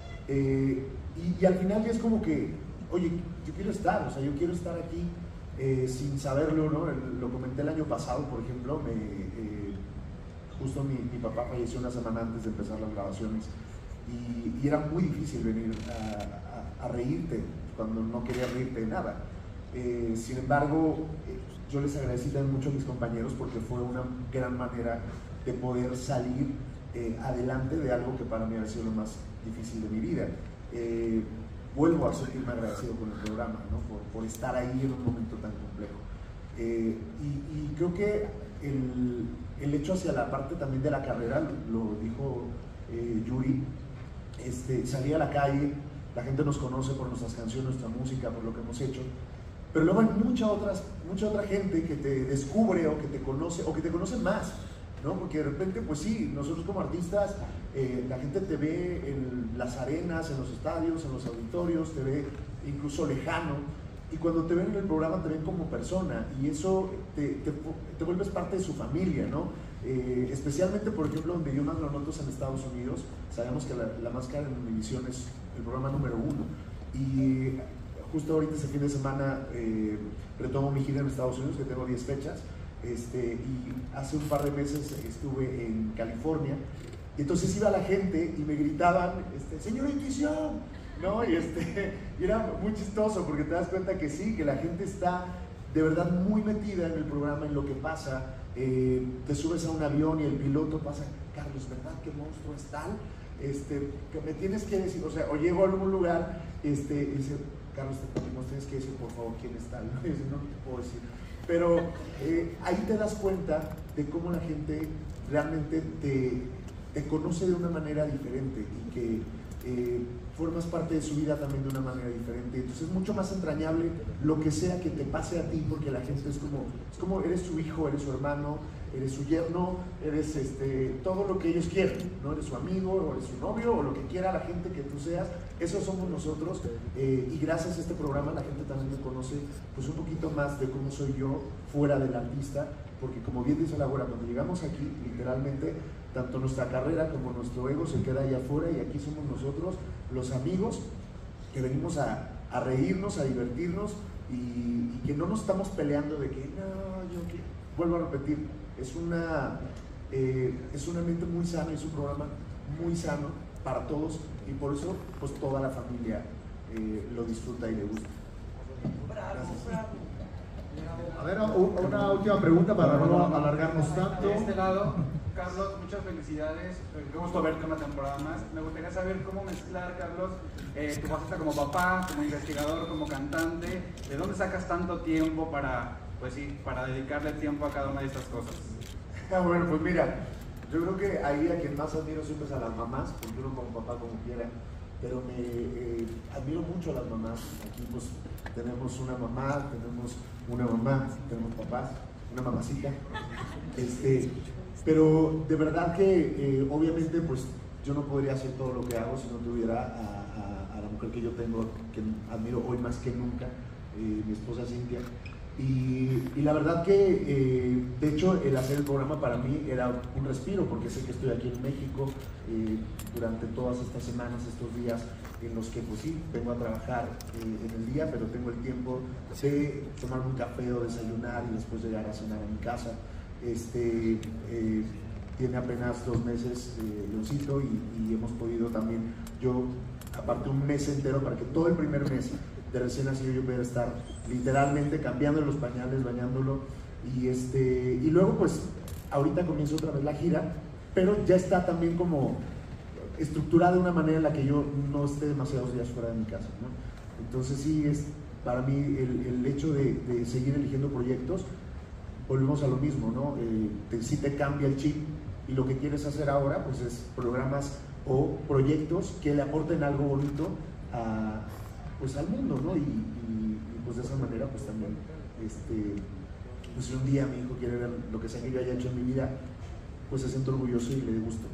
Eh, y, y al final ya es como que, oye, yo quiero estar, o sea, yo quiero estar aquí eh, sin saberlo, ¿no? Lo comenté el año pasado, por ejemplo, me, eh, justo mi, mi papá falleció una semana antes de empezar las grabaciones y, y era muy difícil venir a, a, a reírte cuando no quería reírte de nada. Eh, sin embargo, eh, yo les agradecí también mucho a mis compañeros porque fue una gran manera de poder salir eh, adelante de algo que para mí ha sido lo más difícil de mi vida. Eh, vuelvo a sentirme agradecido con el programa, ¿no? por, por estar ahí en un momento tan complejo. Eh, y, y creo que el, el hecho hacia la parte también de la carrera, lo dijo eh, Yuri, este, salir a la calle, la gente nos conoce por nuestras canciones, nuestra música, por lo que hemos hecho, pero luego hay mucha, otras, mucha otra gente que te descubre o que te conoce o que te conoce más, ¿no? Porque de repente, pues sí, nosotros como artistas, eh, la gente te ve en las arenas, en los estadios, en los auditorios, te ve incluso lejano, y cuando te ven en el programa te ven como persona, y eso te, te, te vuelves parte de su familia, ¿no? Eh, especialmente, por ejemplo, donde yo más lo noto es en Estados Unidos. Sabemos que la, la Máscara en Univisión es el programa número uno, y justo ahorita ese fin de semana eh, retomo mi gira en Estados Unidos, que tengo diez fechas. Este, y hace un par de meses estuve en California, y entonces iba la gente y me gritaban, este, señor Intuición, ¿no? Y, este, y era muy chistoso porque te das cuenta que sí, que la gente está de verdad muy metida en el programa, en lo que pasa. Eh, te subes a un avión y el piloto pasa, Carlos, ¿verdad qué monstruo es tal? Este, que me tienes que decir, o sea, o llego a algún lugar, este, y dice, Carlos, te tienes que decir por favor quién es tal, ¿no? Y dice, no te puedo decir. Pero eh, ahí te das cuenta de cómo la gente realmente te, te conoce de una manera diferente y que eh, formas parte de su vida también de una manera diferente. Entonces es mucho más entrañable lo que sea que te pase a ti, porque la gente es como, es como eres su hijo, eres su hermano, eres su yerno, eres este, todo lo que ellos quieren, ¿no? Eres su amigo, o eres su novio, o lo que quiera la gente que tú seas. Eso somos nosotros, eh, y gracias a este programa la gente también me conoce pues un poquito más de cómo soy yo fuera del artista, porque como bien dice la güera, cuando llegamos aquí, literalmente, tanto nuestra carrera como nuestro ego se queda allá afuera, y aquí somos nosotros, los amigos, que venimos a, a reírnos, a divertirnos, y, y que no nos estamos peleando de que, no, yo quiero. Vuelvo a repetir, es una, eh, es un ambiente muy sano, es un programa muy sano para todos, y por eso pues toda la familia eh, lo disfruta y le gusta. Gracias. A ver, una última pregunta para no alargarnos tanto. De este lado, Carlos, muchas felicidades. Qué gusto verte una temporada más. Me gustaría saber cómo mezclar, Carlos, eh, tu faceta como papá, como investigador, como cantante. ¿De dónde sacas tanto tiempo para, pues sí, para dedicarle tiempo a cada una de estas cosas? Ah, bueno, pues mira, yo creo que ahí a quien más admiro siempre es a las mamás, porque uno como papá como quiera, pero me eh, admiro mucho a las mamás. Aquí pues tenemos una mamá, tenemos una mamá, tenemos papás, una mamacita. Este, pero de verdad que eh, obviamente pues yo no podría hacer todo lo que hago si no tuviera a, a, a la mujer que yo tengo, que admiro hoy más que nunca, eh, mi esposa Cintia. Y, y la verdad que, eh, de hecho, el hacer el programa para mí era un respiro, porque sé que estoy aquí en México eh, durante todas estas semanas, estos días, en los que pues sí, vengo a trabajar eh, en el día, pero tengo el tiempo de tomarme un café o desayunar y después llegar a cenar a mi casa. Este, eh, tiene apenas dos meses eh, Leoncito y, y hemos podido también, yo, aparte un mes entero, para que todo el primer mes de recién nacido yo pueda estar literalmente cambiando los pañales, bañándolo, y, este, y luego pues ahorita comienzo otra vez la gira, pero ya está también como estructurada de una manera en la que yo no esté demasiados días fuera de mi casa, ¿no? Entonces sí, es para mí el, el hecho de, de seguir eligiendo proyectos, volvemos a lo mismo, ¿no? Eh, te, sí te cambia el chip, y lo que quieres hacer ahora pues es programas o proyectos que le aporten algo bonito a, pues, al mundo, ¿no? Y, y, y pues de esa manera pues también, este, pues si un día mi hijo quiere ver lo que sea que yo haya hecho en mi vida, pues se siente orgulloso y le dé gusto.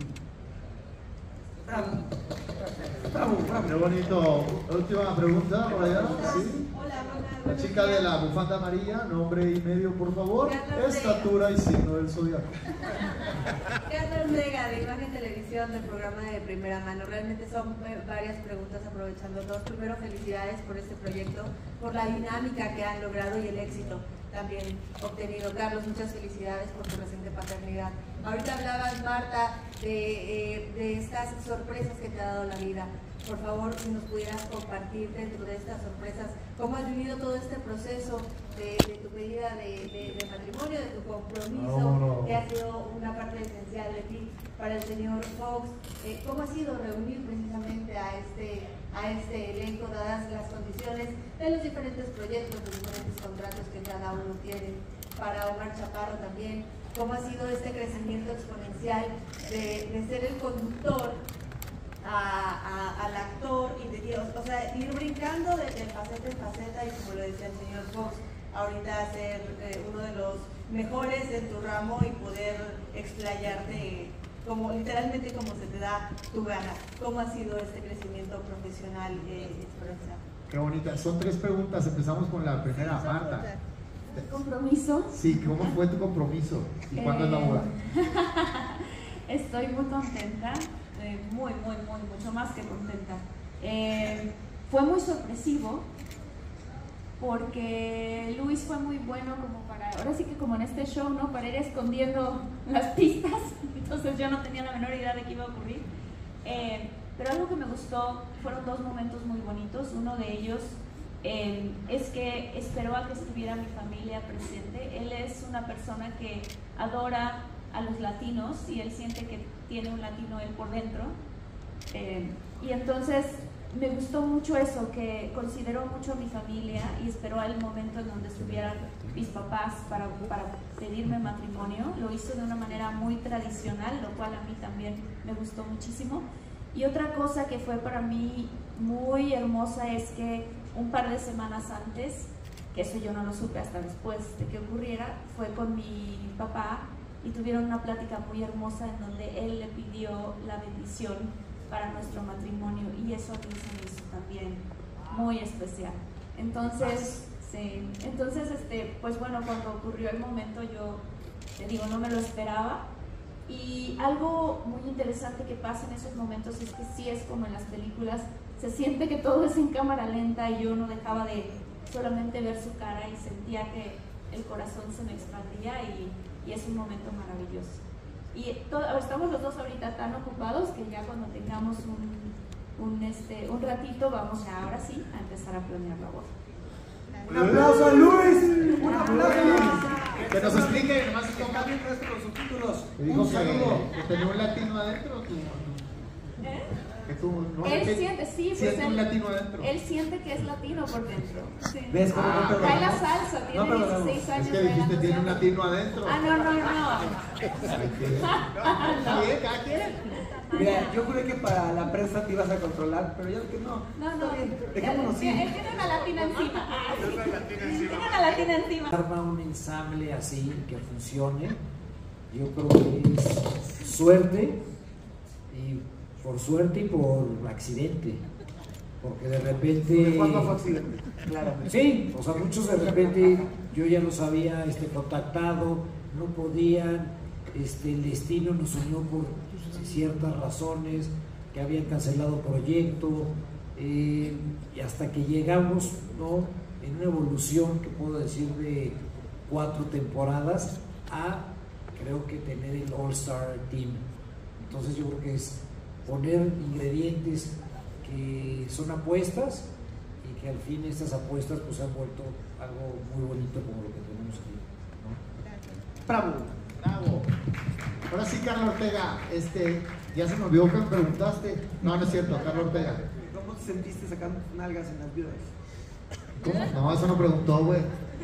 Bravo. Bravo, bravo. Qué bonito. Última pregunta, por allá. ¿Sí? Hola, buenas. La chica de la bufanda amarilla, nombre y medio, por favor. Estatura y signo del zodiaco. Carlos Vega, de Imagen Televisión, del programa de Primera Mano. Realmente son varias preguntas aprovechando dos. Primero, felicidades por este proyecto, por la dinámica que han logrado y el éxito también obtenido. Carlos, muchas felicidades por tu reciente paternidad. Ahorita hablabas, Marta, de, eh, de estas sorpresas que te ha dado la vida. Por favor, si nos pudieras compartir dentro de estas sorpresas, cómo has vivido todo este proceso de, de tu pedida de, de, de matrimonio, de tu compromiso, no, no. que ha sido una parte esencial de ti para el señor Fox. Eh, ¿Cómo ha sido reunir precisamente a este, a este elenco, dadas las condiciones de los diferentes proyectos, los diferentes contratos que cada uno tiene? Para Omar Chaparro también, ¿cómo ha sido este crecimiento exponencial de, de ser el conductor A, a, al actor y de Dios, o sea, ir brincando de, de faceta en faceta y, como lo decía el señor Fox, ahorita ser eh, uno de los mejores en tu ramo y poder explayarte como literalmente como se te da tu gana? ¿Cómo ha sido este crecimiento profesional eh, exponencial? Qué bonita. Son tres preguntas. Empezamos con la primera, sí, Marta. ¿Compromiso? Sí, ¿cómo fue tu compromiso? ¿Y eh... cuándo es la boda? Estoy muy contenta. Eh, muy, muy, muy, mucho más que contenta. Eh, fue muy sorpresivo porque Luis fue muy bueno como para, ahora sí que como en este show, ¿no? Para ir escondiendo las pistas, entonces yo no tenía la menor idea de qué iba a ocurrir. Eh, pero algo que me gustó fueron dos momentos muy bonitos. Uno de ellos eh, es que esperó a que estuviera mi familia presente. Él es una persona que adora a los latinos y él siente que tiene un latino él por dentro, eh, y entonces me gustó mucho eso, que consideró mucho a mi familia y esperó al momento en donde estuvieran mis papás para, para pedirme matrimonio. Lo hizo de una manera muy tradicional, lo cual a mí también me gustó muchísimo. Y otra cosa que fue para mí muy hermosa es que un par de semanas antes, que eso yo no lo supe hasta después de que ocurriera, fue con mi papá y tuvieron una plática muy hermosa en donde él le pidió la bendición para nuestro matrimonio, y eso a mí se me hizo también muy especial. Entonces, sí, entonces este, pues bueno, cuando ocurrió el momento yo, te digo, no me lo esperaba, y algo muy interesante que pasa en esos momentos es que sí es como en las películas, se siente que todo es en cámara lenta y yo no dejaba de solamente ver su cara y sentía que el corazón se me expandía, y y es un momento maravilloso. Y todo, estamos los dos ahorita tan ocupados que ya cuando tengamos un, un, este, un ratito vamos a, ahora sí, a empezar a planear la boda. ¡Un aplauso a Luis! ¡Un aplauso a Luis! Que nos explique, nomás si toca bien los subtítulos. Te dijo que, que tenía un latino adentro. ¿Tú? ¿Eh? Que tú no Él que siente, sí, pues siente él, un latino adentro. él siente que es latino por dentro. Sí. ¿Ves cómo Ah, no Trae la perdonamos? salsa, No tiene perdonamos. dieciséis años. Es que dijiste bailando tiene un salsa. latino adentro. Ah, no, no, no. Está bien, cada quien. Mira, yo juré que para la prensa te ibas a controlar, pero ya que no. No, no. Dejémonos Él, ir. él tiene una latina encima. Ah, sí. Tiene una latina encima. Arma un ensamble así que funcione, yo creo que es suerte, y por suerte y por accidente, porque de repente... ¿Cuándo fue accidente? Claramente. Sí, o sea, muchos de repente yo ya los había este, contactado, no podían, este, el destino nos unió por ciertas razones, que habían cancelado proyecto, eh, y hasta que llegamos, ¿no?, en una evolución que puedo decir de cuatro temporadas a, creo que tener el All Star Team. Entonces yo creo que es poner ingredientes que son apuestas y que al fin estas apuestas pues han vuelto algo muy bonito como lo que tenemos aquí, ¿no? Bravo. Bravo. Ahora sí, Carla Ortega, este, ya se me olvidó que me preguntaste. No, no es cierto, Carla Ortega. ¿Cómo te sentiste sacando nalgas en las viudas? ¿Cómo? No, eso no preguntó, güey.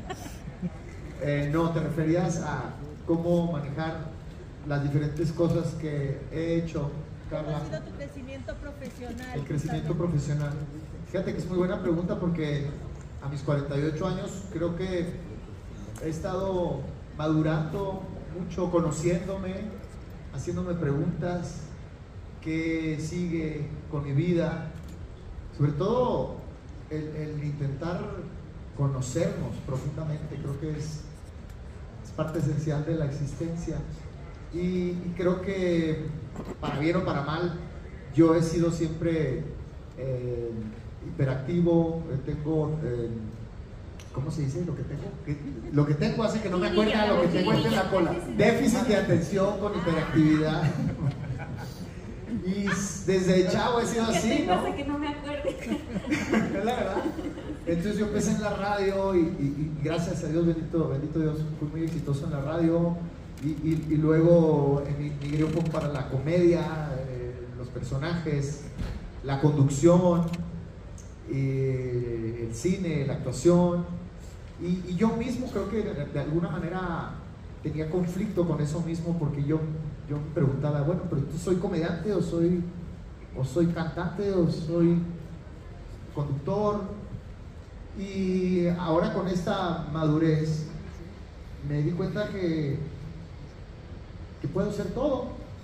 Eh, no, te referías a cómo manejar las diferentes cosas que he hecho, Carla. ¿Cómo ha sido tu crecimiento profesional? El crecimiento profesional. Fíjate que es muy buena pregunta porque a mis cuarenta y ocho años creo que he estado madurando mucho, conociéndome, haciéndome preguntas, qué sigue con mi vida, sobre todo el, el intentar conocernos profundamente, creo que es, es parte esencial de la existencia. Y, y creo que para bien o para mal, yo he sido siempre eh, hiperactivo, tengo, eh, ¿cómo se dice? Lo que tengo, que, lo que tengo hace que no me acuerde a lo que tengo en la cola. Déficit de atención con hiperactividad. Y desde chavo he sido así, ¿no? Hace que no me acuerde. Es la verdad. Entonces yo empecé en la radio y, y, y gracias a Dios, bendito, bendito Dios, fui muy exitoso en la radio. Y, y, y luego migré un poco para la comedia, eh, los personajes, la conducción, eh, el cine, la actuación. Y, y yo mismo creo que de, de alguna manera tenía conflicto con eso mismo, porque yo, yo me preguntaba, bueno, pero ¿tú soy comediante o soy, o soy cantante o soy conductor? Y ahora con esta madurez me di cuenta que que puedo ser todo,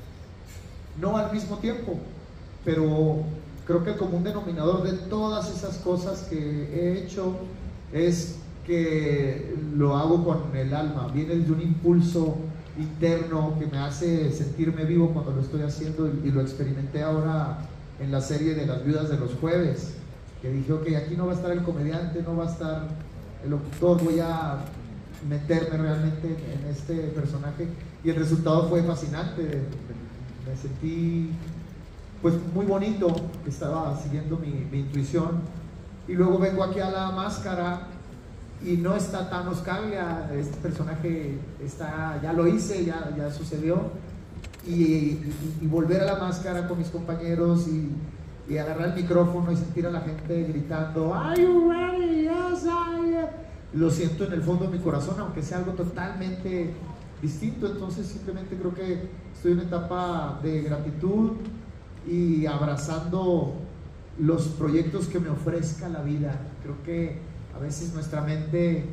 no al mismo tiempo, pero creo que el común denominador de todas esas cosas que he hecho es que lo hago con el alma, viene de un impulso interno que me hace sentirme vivo cuando lo estoy haciendo, y, y lo experimenté ahora en la serie de Las Viudas de los Jueves, que dije, ok, aquí no va a estar el comediante, no va a estar el locutor, voy a meterme realmente en, en este personaje, y el resultado fue fascinante. Me sentí pues muy bonito, estaba siguiendo mi, mi intuición, y luego vengo aquí a La Máscara y no está Thanos Caglia, este personaje está, ya lo hice, ya, ya sucedió, y, y, y volver a La Máscara con mis compañeros y, y agarrar el micrófono y sentir a la gente gritando "Are you ready? Yes, I am". Lo siento en el fondo de mi corazón, aunque sea algo totalmente distinto. Entonces simplemente creo que estoy en una etapa de gratitud y abrazando los proyectos que me ofrezca la vida. Creo que a veces nuestra mente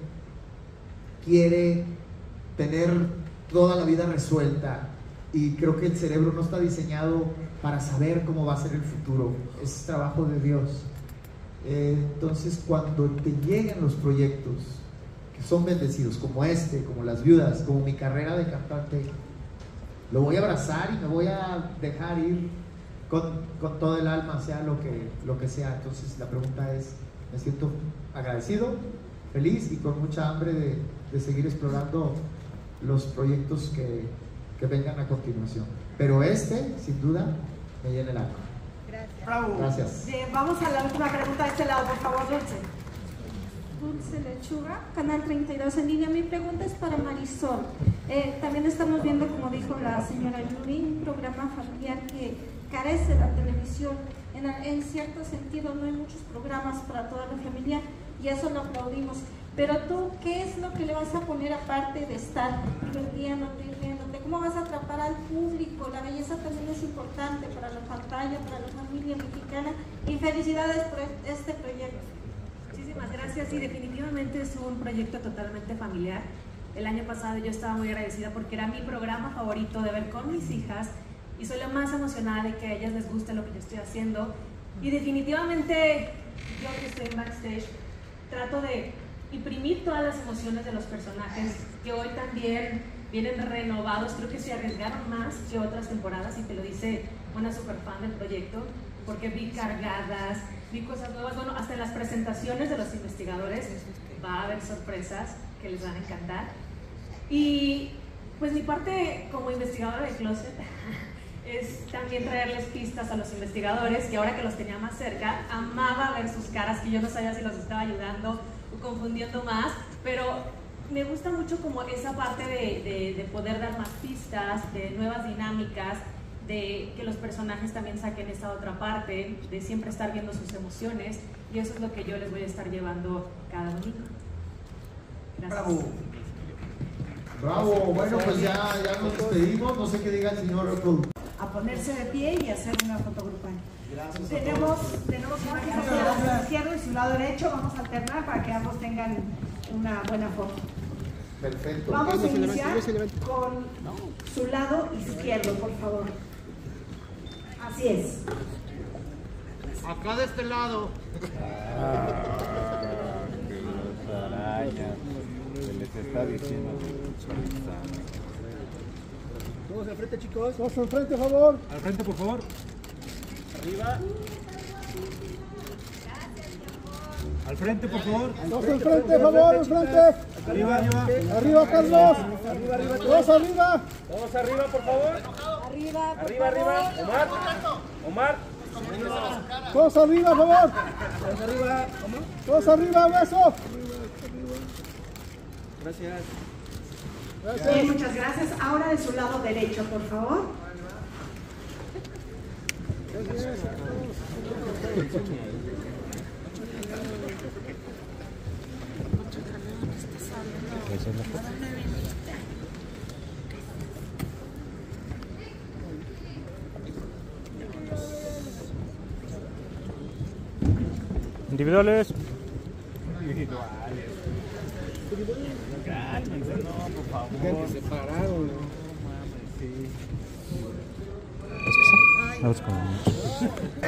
quiere tener toda la vida resuelta, y creo que el cerebro no está diseñado para saber cómo va a ser el futuro. Es trabajo de Dios. Entonces cuando te lleguen los proyectos que son bendecidos, como este, como Las Viudas, como mi carrera de cantante, lo voy a abrazar y me voy a dejar ir con, con todo el alma, sea lo que, lo que sea. Entonces la pregunta es, me siento agradecido, feliz y con mucha hambre de, de seguir explorando los proyectos que, que vengan a continuación, pero este sin duda me llena el alma. Gracias. Bravo. Gracias. Bien, vamos a la última pregunta de este lado, por favor, Dulce. Dulce Lechuga, Canal treinta y dos en línea. Mi pregunta es para Marisol. Eh, también estamos viendo, como dijo la señora Yuri, un programa familiar que carece la televisión. En, en cierto sentido no hay muchos programas para toda la familia y eso lo aplaudimos. Pero tú, ¿qué es lo que le vas a poner aparte de estar divirtiéndote, riéndote? ¿Cómo vas a atrapar al público? La belleza también es importante para la pantalla, para la familia mexicana. Y felicidades por este proyecto. Muchísimas gracias y definitivamente es un proyecto totalmente familiar. El año pasado yo estaba muy agradecida porque era mi programa favorito de ver con mis hijas y soy la más emocionada de que a ellas les guste lo que yo estoy haciendo. Y definitivamente yo que estoy en backstage trato de imprimir todas las emociones de los personajes que hoy también vienen renovados, creo que se arriesgaron más que otras temporadas y te lo dice una super fan del proyecto porque vi cargadas, vi cosas nuevas, bueno, hasta en las presentaciones de los investigadores va a haber sorpresas que les van a encantar y pues mi parte como investigadora de Closet es también traerles pistas a los investigadores que ahora que los tenía más cerca amaba ver sus caras que yo no sabía si los estaba ayudando confundiendo más, pero me gusta mucho como esa parte de, de, de poder dar más pistas, de nuevas dinámicas, de que los personajes también saquen esa otra parte, de siempre estar viendo sus emociones y eso es lo que yo les voy a estar llevando cada domingo. Gracias. Bravo. Bravo, bueno pues ya, ya nos despedimos, no sé qué diga el señor productor. A ponerse de pie y hacer una foto grupal. Gracias. Tenemos, tenemos imágenes hacia su lado izquierdo y su lado derecho, vamos a alternar para que ambos tengan una buena foto. Perfecto. Vamos a iniciar con su lado izquierdo, por favor. Así es. Acá de este lado. Araña, se les está diciendo. Todos al frente, chicos. Todos al frente, por favor. Al frente, por favor. Arriba. Al frente, por favor. Todos al frente, por favor, al frente. Arriba, arriba. Arriba, Carlos. Arriba, arriba. Todos arriba. Todos arriba, por favor. Arriba, por Arriba, arriba. Omar. Omar. Todos arriba, por favor. Todos arriba. Todos arriba, beso. Gracias. Gracias. Bien, muchas gracias. Ahora de su lado derecho, por favor. Gracias. Individuales. Individuales. Cálmense, no, por favor. Se separaron. No mames, sí. Vamos con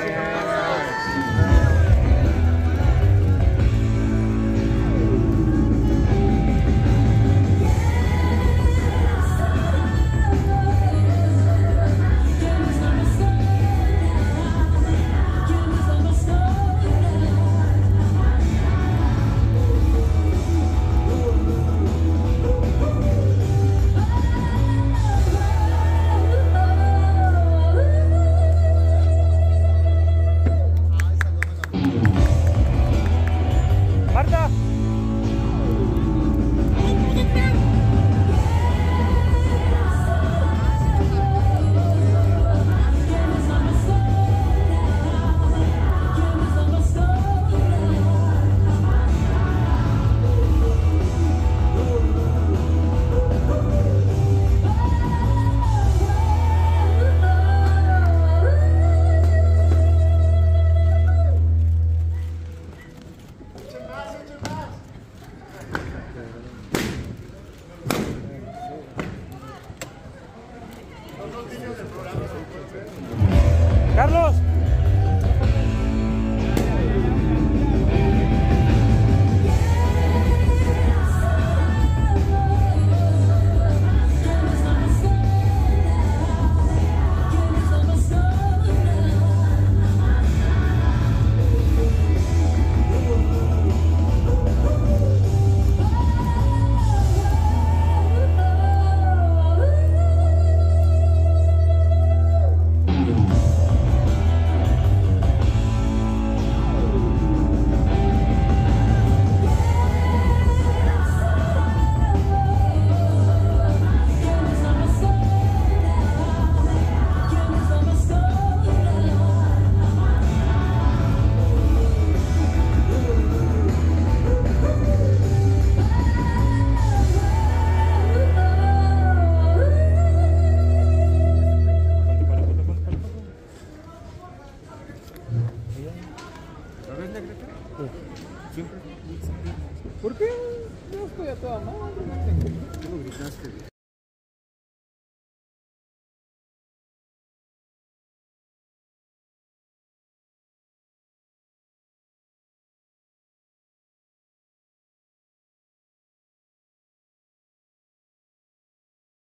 ¿Sabes la Greta? Siempre. ¿Por qué? Yo estoy a toda madre. Tú lo gritaste.